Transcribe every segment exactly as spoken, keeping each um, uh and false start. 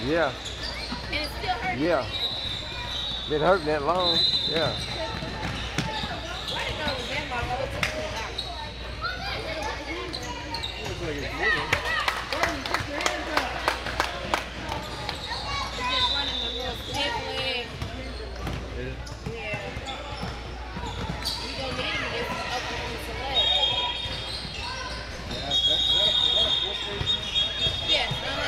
Yeah. And it's still hurting? Yeah. Been hurting that long. Yeah. Why did go to the grandma go to the doctor? Looks like it's moving. It's just running a little stiff leg. Is it? Yeah. We gonna need him to get some Oklahoma Select. Yeah, that's, that's, that's a full station. Yes, uh-huh.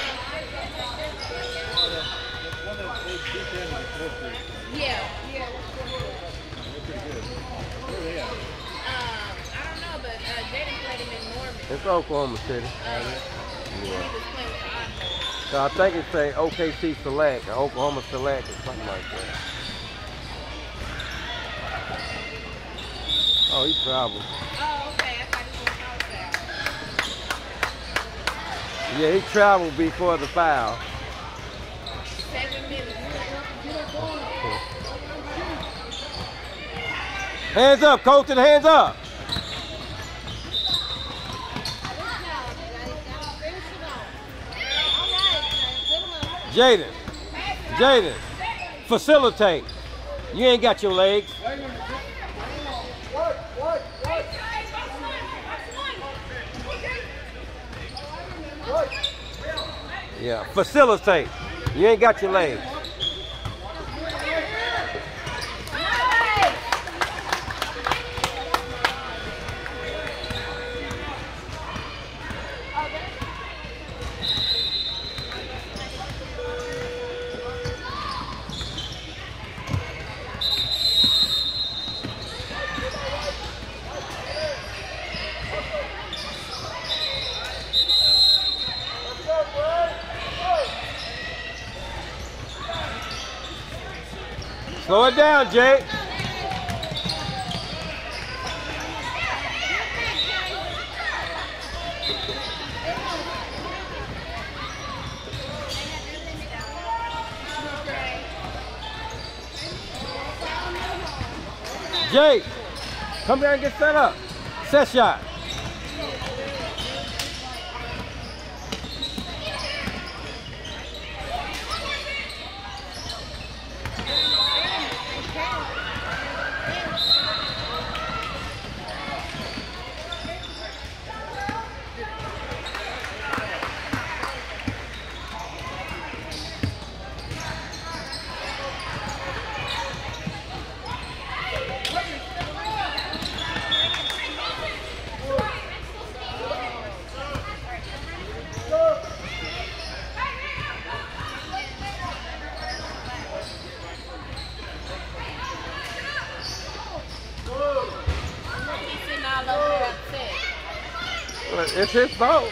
One of those big guys on the full station. Yeah, yeah. They're pretty good. Where are they at? Um, I don't know, but uh, Jaden played him in Norman. It's Oklahoma City. Uh, Yeah. He was playing with the Ospreys. So I think it say O K C Select, or Oklahoma Select, or something like that. Oh, he traveled. Oh, okay. I thought he was outside. Yeah, he traveled before the foul. Seven minutes. Hands up, coaching, hands up. Jaden, Jaden, facilitate. You ain't got your legs. Yeah, facilitate. You ain't got your legs. Slow it down, Jake. Jake, come here and get set up. Set shot. It's his fault.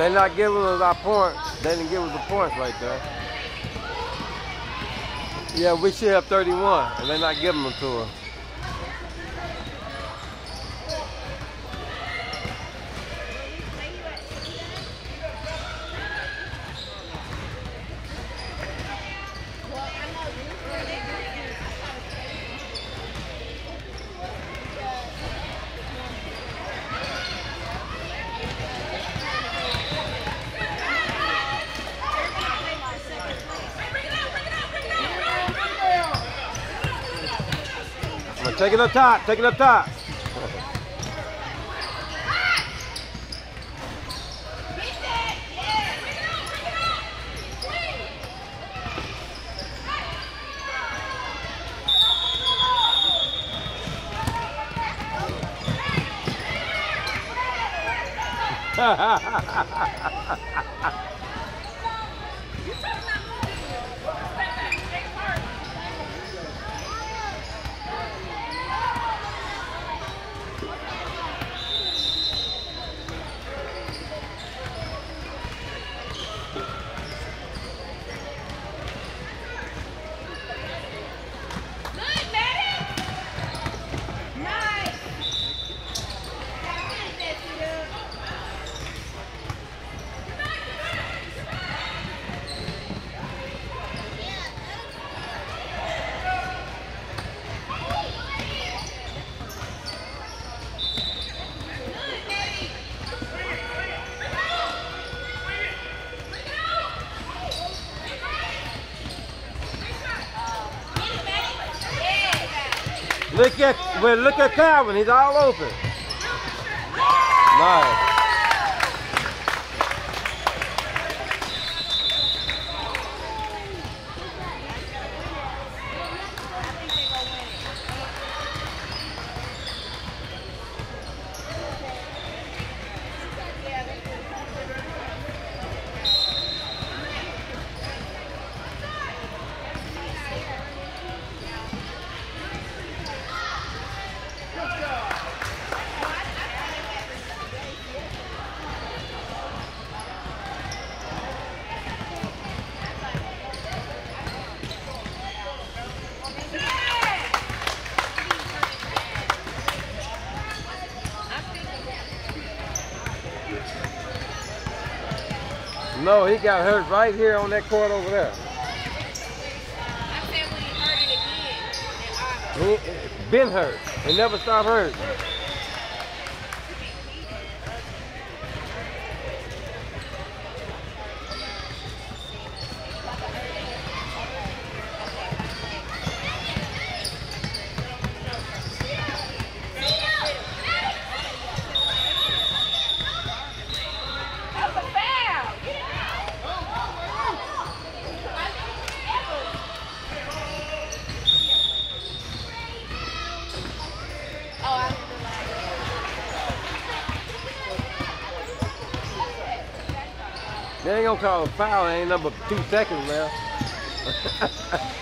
They not giving us our points. They didn't give us the points right there. Yeah, we should have thirty-one, and they're not giving them to us. Take it up top, take it up top. Look at, well, look at Calvin. He's all open. Nice. No, he got hurt right here on that court over there. I said when he hurt it again. He been hurt. He never stopped hurt. They ain't gonna call a foul. It ain't number two seconds now.